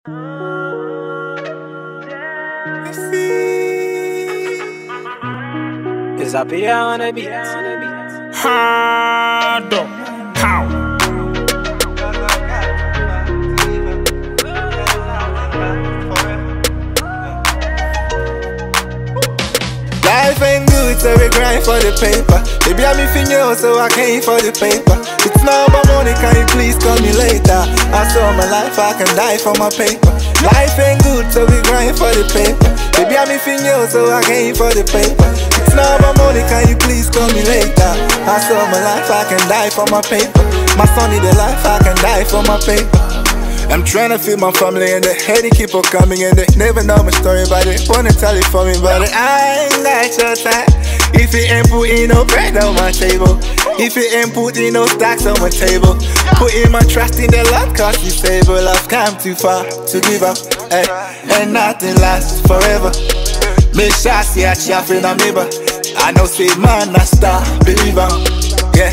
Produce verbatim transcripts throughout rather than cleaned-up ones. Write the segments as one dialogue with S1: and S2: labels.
S1: Cause I be on the beat.
S2: Hard up. How?
S3: Life ain't good, so we grind for the paper. Baby, I'm in you, so I came for the paper. It's not about money, can you please call me later? I saw my life, I can die for my paper. Life ain't good, so we grind for the paper. Baby, I'm in you, so I came for the paper. It's not about money, can you please call me later? I saw my life, I can die for my paper. My son need a life, I can die for my paper. I'm trying to feed my family and the headache keep on coming and they never know my story about it. Wanna tell it for me, but I ain't got your time. If you ain't putting no bread on my table, if you ain't putting no stacks on my table, putting my trust in the Lord cause He's able. I've come too far to give up, eh, and nothing lasts forever. Me shasi a chef in a neighbor. I know say man a star, believer, yeah.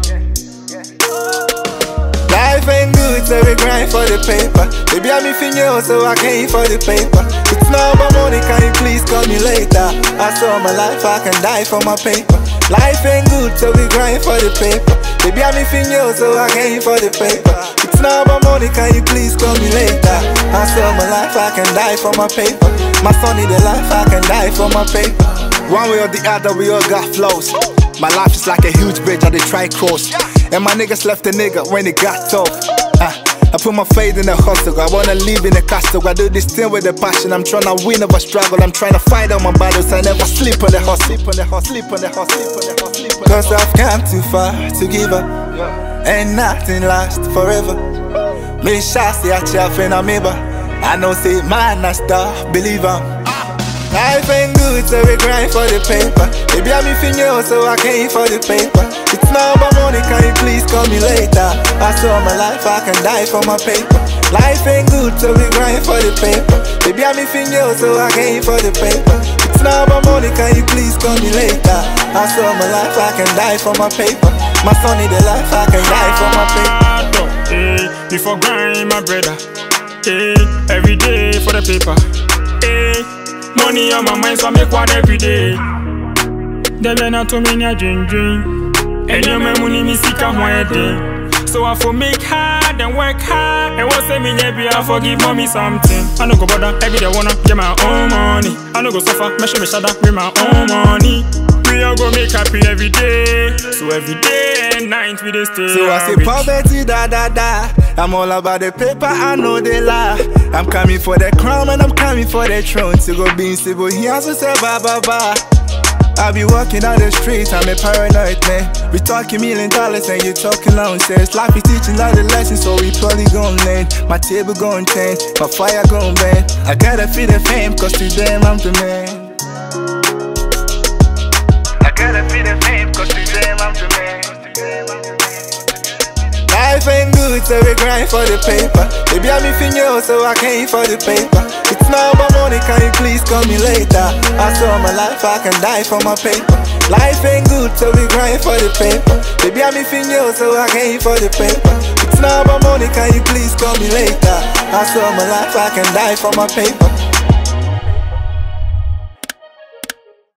S3: Life ain't good, so we grind for the paper. Baby, I'm in you, so I came for the paper. It's not about money, can you please call me later? I saw my life, I can die for my paper. Life ain't good, so we grind for the paper. Baby, I'm in you, so I came for the paper. It's not about money, can you please call me later? I saw my life, I can die for my paper. My son need a life, I can die for my paper. One way or the other, we all got flows. My life is like a huge bridge I they try cross. And my niggas left the nigga when it got tough. uh, I put my faith in the hustle. I wanna live in the castle. I do this thing with a passion. I'm tryna win over struggle. I'm tryna fight on my battles. I never sleep on the hustle. Sleep on the hustle. Sleep on the hustle. Sleep on the hustle. Sleep on the hustle. Cause I've come too far to give up, and nothing lasts forever. Me shasi a chef in a neighbor. I know say man a star, believer. Life ain't good, so we grind for the paper. Baby, I'm in you, so I came for the paper. It's not about money, can you please call me later? I saw my life, I can die for my paper. Life ain't good, so we grind for the paper. Baby, I'm in you, so I came for the paper. It's not about money, can you please call me later? I saw my life, I can die for my paper. My son need a life, I can die for my paper.
S2: Hey, before grind, my brother. Hey, every day for the paper. Hey, money on my mind, so I make one every day. They be not to me a dream dream. And you my money me sick of my head. So I for make hard and work hard. And once I mean every I forgive mommy something. I no go bother every day wanna get my own money. I no go suffer, me show me shut up with my own money. We all go make happy every day. So every day and night we dey stay.
S3: So I say poverty da da da. I'm all about the paper, I know they lie. I'm coming for the crown and I'm coming for the throne. So go be civil, he also say ba ba ba. I be walking down the streets, I'm a paranoid man. We talking million dollars and you talking nonsense. Life is teaching all the lessons, so we probably gon' learn. My table gon' change, my fire gon' burn. I gotta feel the fame, cause today I'm the man. I gotta feel the fame, cause today I'm the man. Life ain't good, so we grind for the paper. Baby, I'm in you, so I came for the paper. It's not about money, can you please call me later? I saw my life, I can die for my paper. Life ain't good, so we grind for the paper. Baby, I'm in you, so I came for the paper. It's not about money, can you please call me later? I saw my life, I can die for my paper.